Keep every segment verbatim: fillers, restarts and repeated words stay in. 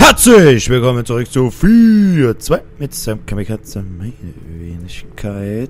Herzlich willkommen zurück zu vier zwei mit Sam Kamikaze, meine Wenigkeit.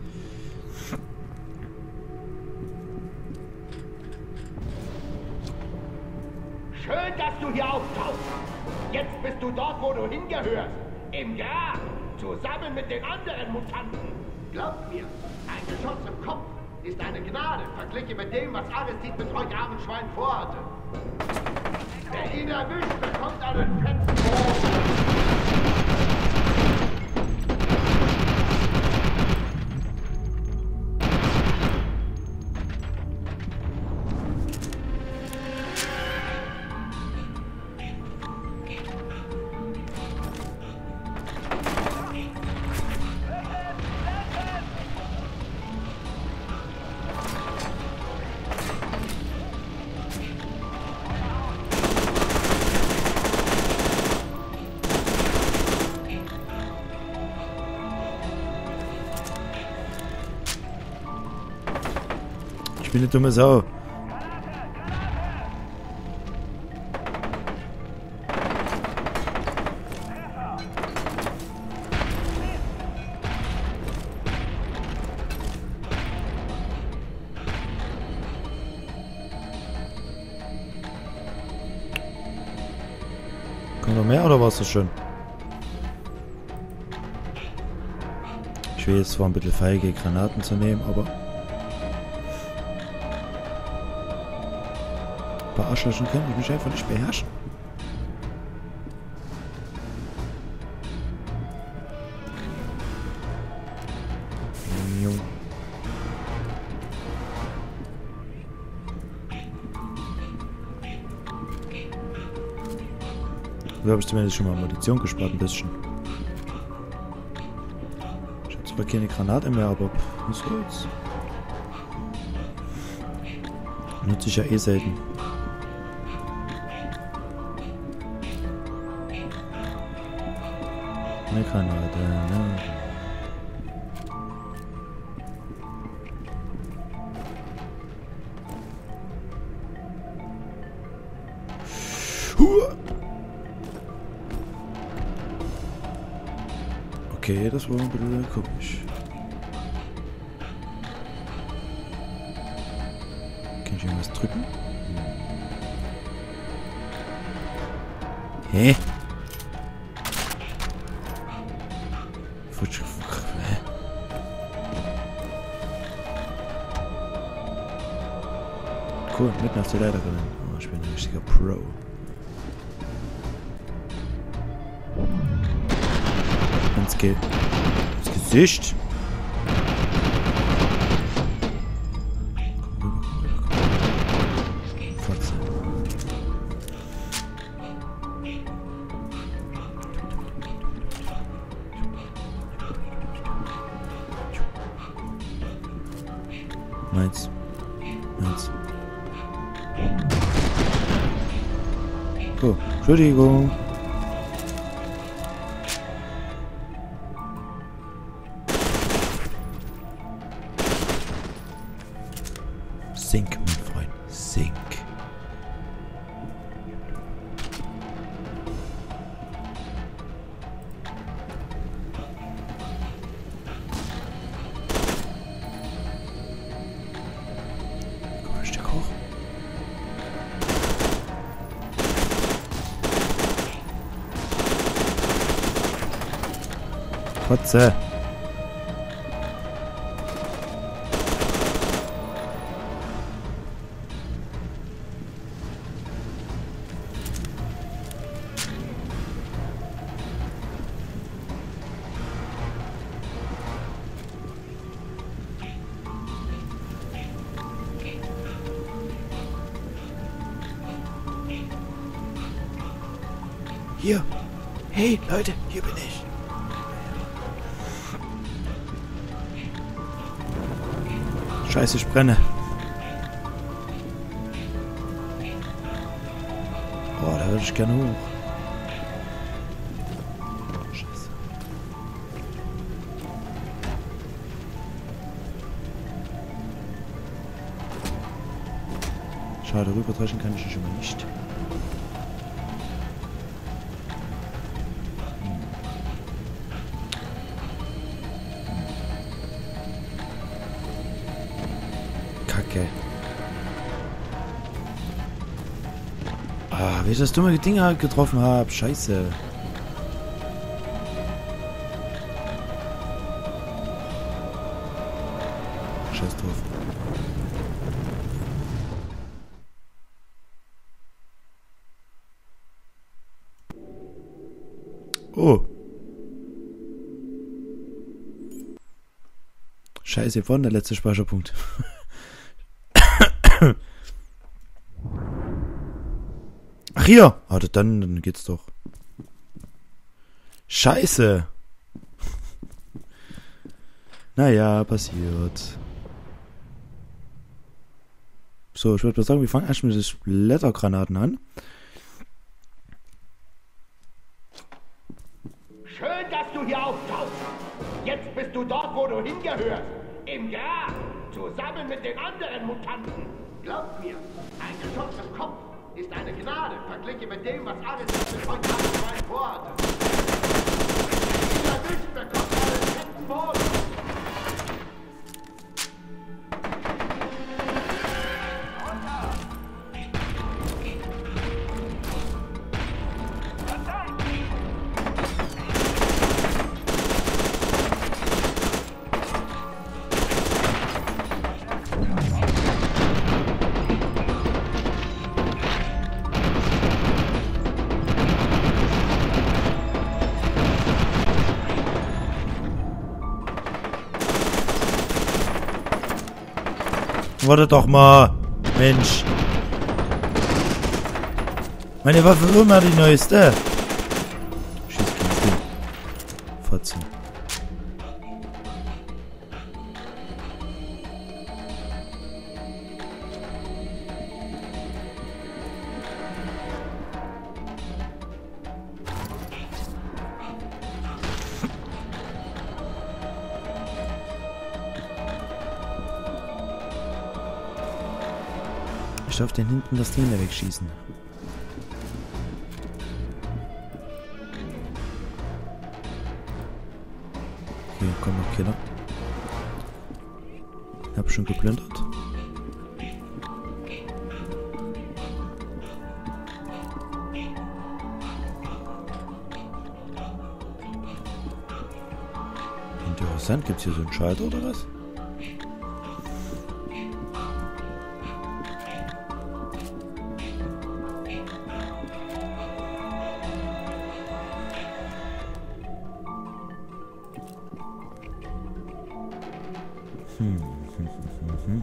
Schön, dass du hier auftauchst. Jetzt bist du dort, wo du hingehörst. Im Grab. Zusammen mit den anderen Mutanten. Glaubt mir, ein Geschoss im Kopf ist eine Gnade, verglichen mit dem, was Aristid mit euch armen Schwein vorhatte. Wer ihn erwischt, bekommt einen fetten Bogen. Ich bin eine dumme Sau. Kommt noch mehr oder war es das schon? Ich will jetzt zwar ein bisschen feige Granaten zu nehmen, aber bei Arschlöchern kann ich mich einfach nicht beherrschen. Jung. So habe ich zumindest schon mal Munition gespart, ein bisschen. Ich habe zwar keine Granate mehr, aber was soll's? Nutze ich ja eh selten. Eine Granate, ne? Okay, das war ein bisschen komisch. Kann ich irgendwas drücken? Hä? Cool, mitten auf der Leiter gelandet. Oh, ich bin ein richtiger Pro. Ins Ge... ins Gesicht. Komm rüber, komm rüber, komm rüber. Fotze. Meins. Meins. Oh, Entschuldigung. Sink, mein Freund. Sink. Komm, ein Stück hoch. Kotze. Hier. Hey, Leute, hier bin ich. Scheiße, ich brenne. Boah, da würde ich gerne hoch. Scheiße. Schade, rüberdreschen kann ich schon mal nicht. wie ich das dumme Ding halt getroffen habe. Scheiße. Scheiß drauf. Oh. Scheiße, vorhin der letzte Speicherpunkt. Ach hier! Ah, dann, dann geht's doch. Scheiße! Naja, passiert. So, ich würde mal sagen, wir fangen erst mit den Blättergranaten an. Schön, dass du hier auftauchst. Jetzt bist du dort, wo du hingehörst. Im Grab. Zusammen mit den anderen Mutanten. Glaub mir, ein Geschoss im Kopf ist eine Gnade, verglichen mit dem, was alles mit heute Abend mal vorhatte. Dieser Wicht bekommt einen fetten Boden. Warte doch mal. Mensch. Meine Waffe ist immer die neueste. Schieß kein Ding. Fotzen. Ich darf den hinten das Ding da wegschießen. Okay, komm noch Killer. Ich hab schon geplündert. Interessant, gibt's hier so einen Schalter oder was? Hm. Hm, hm, hm, hm.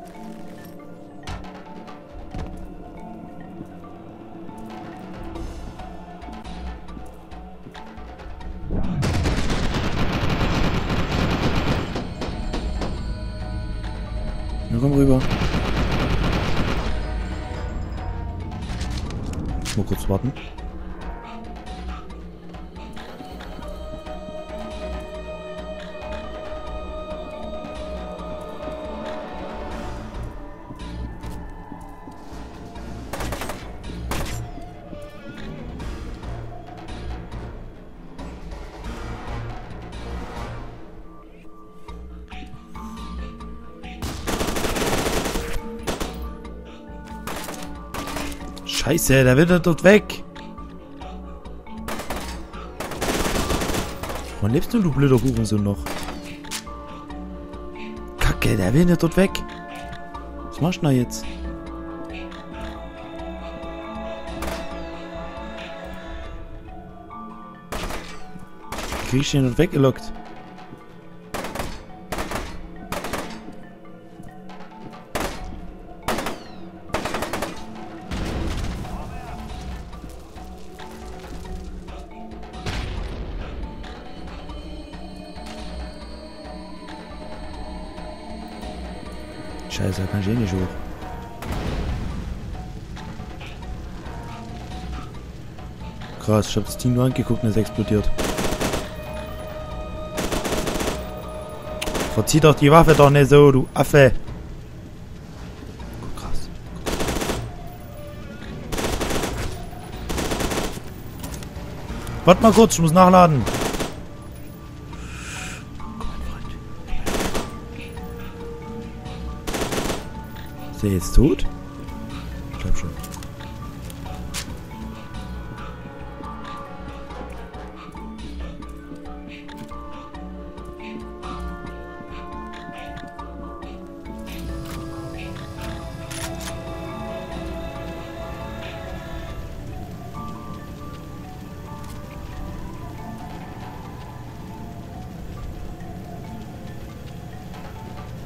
Na komm rüber. Mal kurz warten. Scheiße, der will da dort weg. Wann lebst du, du blöder Hurensohn noch? Kacke, der will da dort weg. Was machst du da jetzt? Krieg ich den dort weggelockt? Scheiße, da kann ich eh nicht hoch. Krass, ich hab das Team nur angeguckt und es explodiert. Verzieh doch die Waffe doch nicht so, du Affe. Oh, krass. Warte mal kurz, ich muss nachladen. Ist der jetzt tot? Ich glaub schon.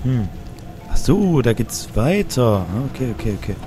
Hm. Ach so, da geht's weiter. Okay, okay, okay.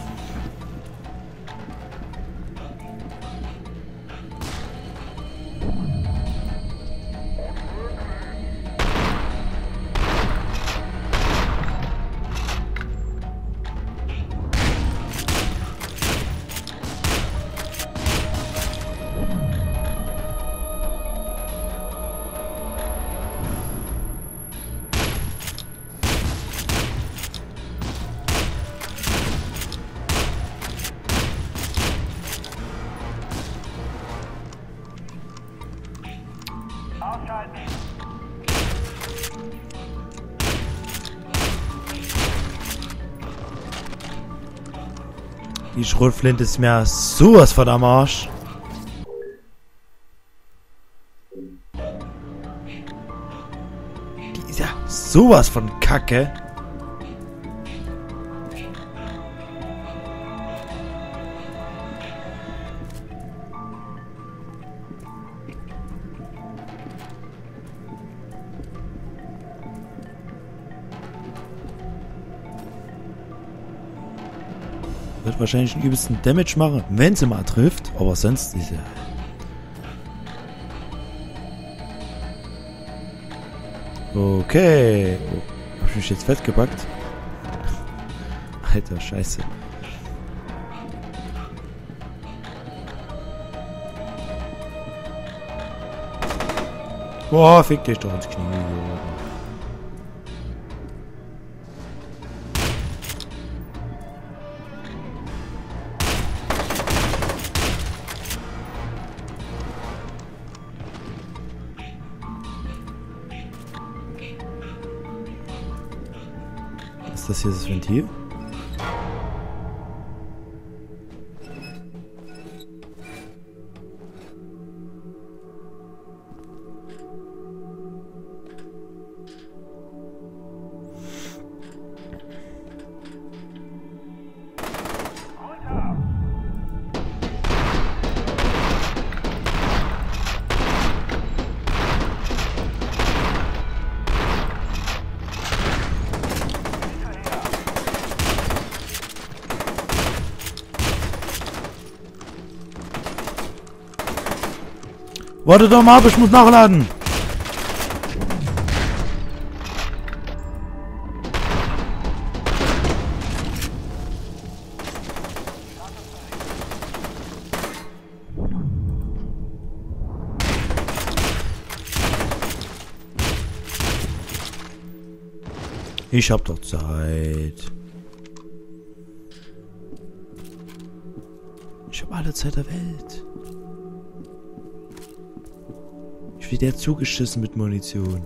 Die Schrotflinte ist mir sowas von am Arsch. Die ist ja sowas von Kacke. Wird wahrscheinlich einen übelsten Damage machen, wenn sie mal trifft. Aber sonst ist ja... Okay. Oh, hab ich mich jetzt festgepackt? Alter, scheiße. Boah, fick dich doch ins Knie. Ist das hier das Ventil? Warte doch mal ab, ich muss nachladen. Ich hab doch Zeit. Ich hab alle Zeit der Welt. Ich werde ja zugeschissen mit Munition.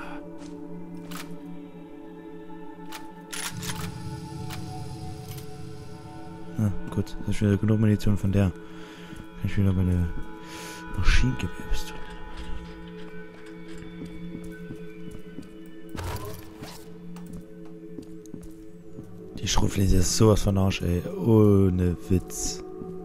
Ah, gut. Da ist wieder genug Munition von der. Kann ich wieder meine Maschinengewehrpistole. Die Schrotflinte ist sowas von Arsch, ey. Ohne Witz.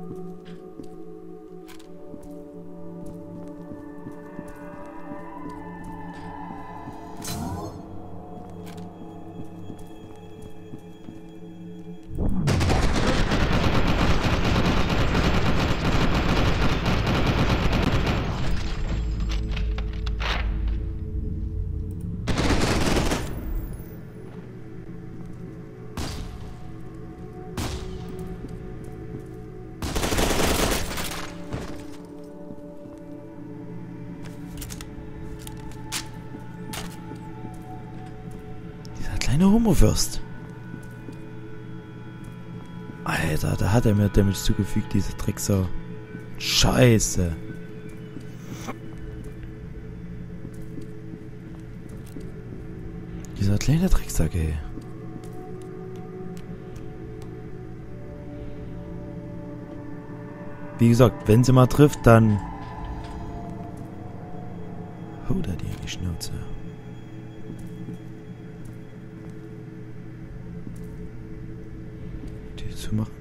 Kleine Homofürst. Alter, da hat er mir Damage zugefügt, diese Drecksau. Scheiße. Dieser kleine Drecksack, ey. Wie gesagt, wenn sie mal trifft, dann... Haut er dir in die Schnauze. Die zu machen.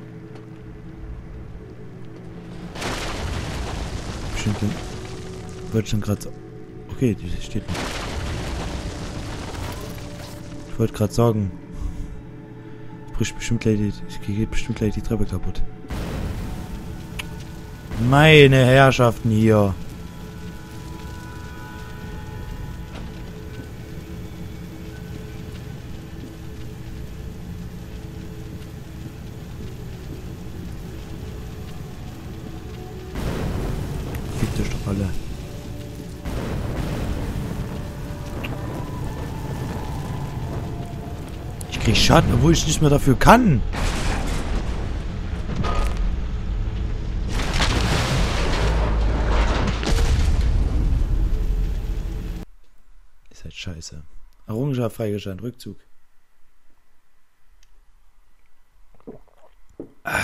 Bestimmt. wollte schon gerade... Okay, die steht noch. Ich wollte gerade sagen... Ich bricht bestimmt gleich die... Ich gehe bestimmt gleich die Treppe kaputt. Meine Herrschaften hier. Fickt euch doch alle. Ich krieg Schaden, obwohl ich nicht mehr dafür kann. Ist halt scheiße. Errungenschaft freigeschaltet. Rückzug. Ah.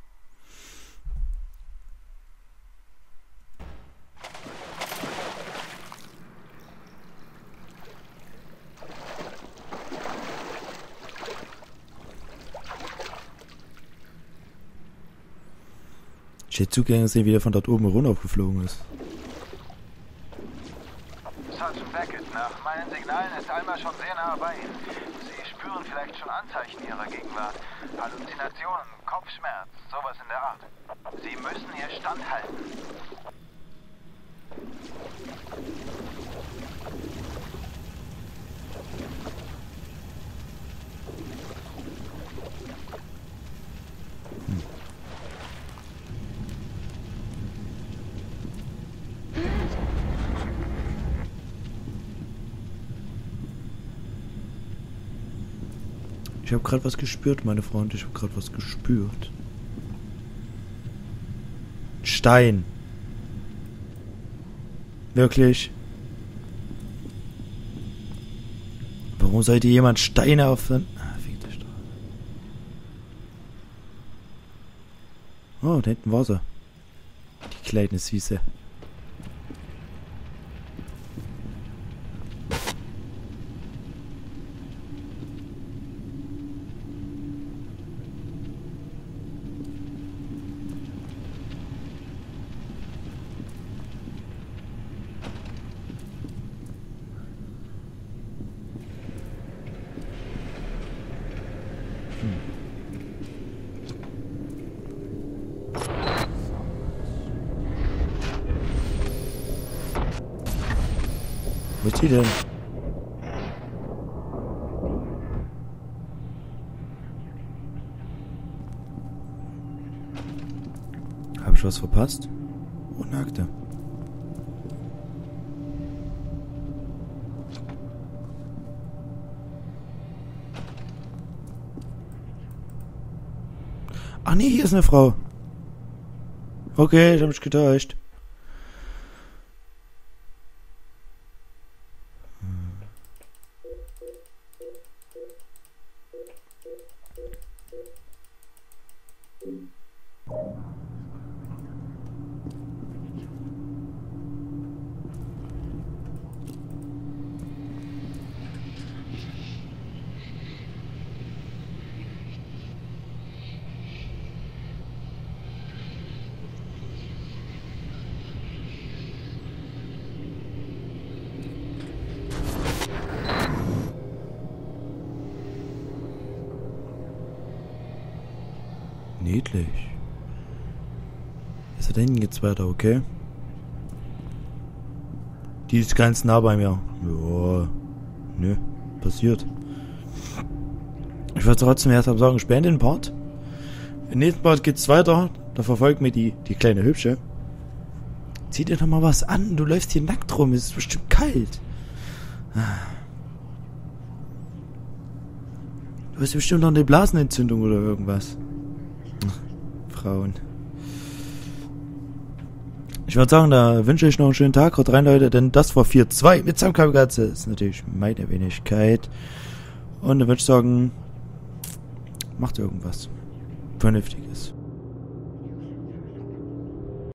Ich hätte zugänglich sehen, wie der von dort oben runtergeflogen ist. Sergeant Beckett, nach meinen Signalen ist Alma schon sehr nah bei Ihnen. Sie spüren vielleicht schon Anzeichen Ihrer Gegenwart. Halluzinationen, Kopfschmerz, sowas in der Art. Sie müssen Ihr Stand halten. Ich habe gerade was gespürt, meine Freunde. Ich habe gerade was gespürt. Stein. Wirklich? Warum sollte jemand Steine auf... Ah, fickt euch doch. Oh, da hinten war sie. Die kleine Süße. Wo ist die denn? Habe ich was verpasst? Oh, eine Akte. Ach nee, hier ist eine Frau. Okay, ich habe mich getäuscht. Niedlich. Also da hinten geht's weiter, okay? Die ist ganz nah bei mir. Ja. Nö. Passiert. Ich würde trotzdem erst mal sagen, ich beende den Part. Im nächsten Part geht's weiter. Da verfolgt mir die, die kleine Hübsche. Zieh dir doch mal was an. Du läufst hier nackt rum. Es ist bestimmt kalt. Du hast bestimmt noch eine Blasenentzündung oder irgendwas. Frauen. Ich würde sagen, da wünsche ich noch einen schönen Tag. Haut rein, Leute, denn das war vier zwei mit Samkabelgatze. Ist natürlich meine Wenigkeit. Und dann würde ich sagen, macht irgendwas Vernünftiges.